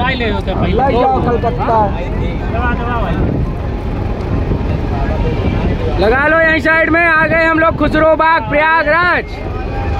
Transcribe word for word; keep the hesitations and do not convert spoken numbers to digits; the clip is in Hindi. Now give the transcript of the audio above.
दवाई ले होते पहले लग जाओ कलकत्ता। दवा दवा भाई लगा लो यहीं साइड में। आ गए हम लोग खुसरो बाग प्रयागराज।